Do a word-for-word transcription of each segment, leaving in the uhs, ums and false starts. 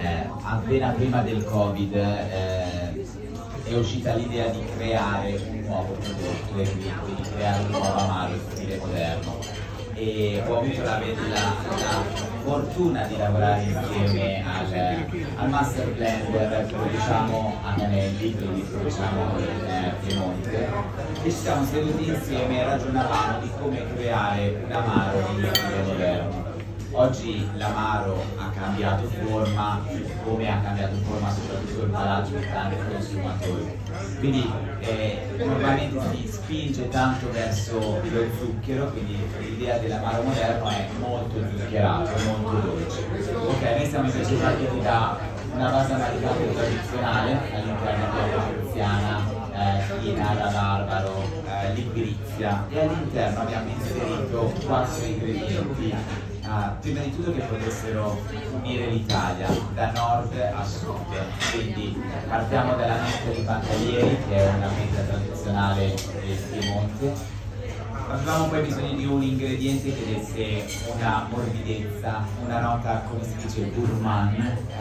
eh, appena prima del Covid eh, è uscita l'idea di creare un nuovo prodotto e quindi di creare un nuovo amaro in stile moderno. E ho avuto la, la, la fortuna di lavorare insieme al, al Master Blender che produciamo a Canelli, quindi produciamo in eh, Piemonte, e ci siamo seduti insieme e ragionavamo di come creare un amaro in stile moderno. Oggi l'amaro ha cambiato forma, come ha cambiato forma soprattutto il palato di tanti consumatori. Quindi eh, normalmente si spinge tanto verso lo zucchero, quindi l'idea dell'amaro moderno è molto zuccherato, molto dolce. Ok, noi siamo invece partiti da una base amaricata tradizionale, all'interno abbiamo persiana, eh, china, rabarbaro, eh, ligrizia, e all'interno abbiamo inserito quattro ingredienti. Ah, prima di tutto che potessero unire l'Italia da nord a sud, quindi partiamo dalla menta di Pantalieri, che è una menta tradizionale del Piemonte. Avevamo poi bisogno di un ingrediente che desse una morbidezza, una nota, come si dice, gourmand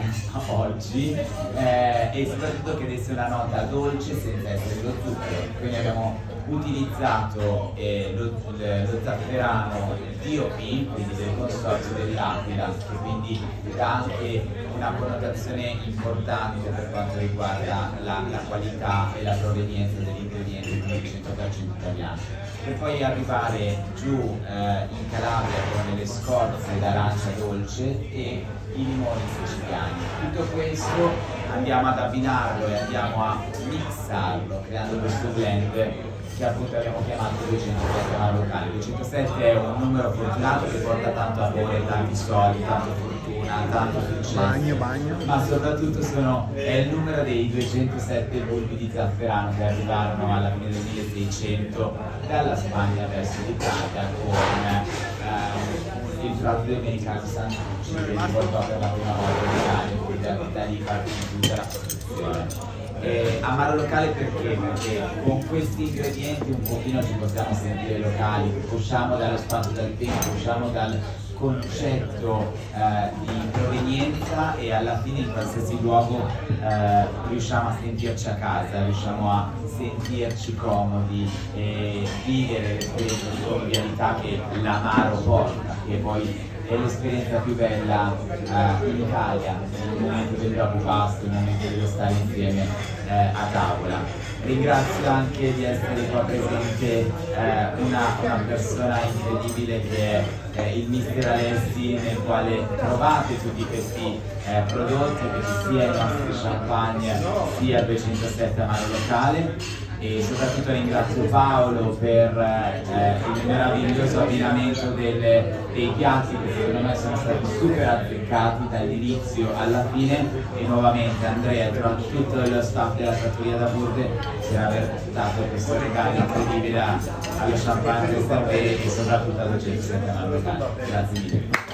oggi, eh, e soprattutto che desse una nota dolce senza essere lo zucchero. Quindi abbiamo utilizzato eh, lo, lo zafferano D O P, quindi del consorzio dell'Aquila, che quindi dà anche una connotazione importante per quanto riguarda la, la qualità e la provenienza degli ingredienti, quindi cento per cento italiano. Per poi arrivare giù eh, in Calabria con le scorze d'arancia dolce e i limoni siciliani. Tutto questo andiamo ad abbinarlo e andiamo a mixarlo, creando questo blend che appunto abbiamo chiamato duecentosette amaro locale. duecentosette è un numero fortunato che porta tanto amore, tanti soldi, tanta fortuna, tanto successo. Bagno, bagno. Ma soprattutto sono, è il numero dei duecentosette bulbi di zafferano che arrivarono alla fine del milleseicento dalla Spagna verso l'Italia con eh, il frate domenico di Santucci, che li portò per la prima volta in Italia, e da lì partì tutta la produzione. Eh, amaro locale perché? Perché con questi ingredienti un pochino ci possiamo sentire locali, usciamo dallo spazio e dal tempo, usciamo dal concetto eh, di provenienza e alla fine in qualsiasi luogo eh, riusciamo a sentirci a casa, riusciamo a sentirci comodi e vivere l'esperienza di convivialità che l'amaro porta, che poi è l'esperienza più bella eh, in Italia, il momento del dopo pasto, il momento dello stare insieme eh, a tavola. Ringrazio anche di essere qua presente eh, una, una persona incredibile che è eh, il mister Alessi, nel quale trovate tutti questi eh, prodotti, sia il nostro champagne sia il duecentosette amaro locale. E soprattutto ringrazio Paolo per eh, il meraviglioso abbinamento delle, dei piatti che secondo me sono stati super azzeccati dall'inizio alla fine, e nuovamente Andrea e tutto lo staff della trattoria da Burde per aver dato questo regalo incredibile allo champagne del Cervere e soprattutto al duecentosette amaro locale. Grazie mille.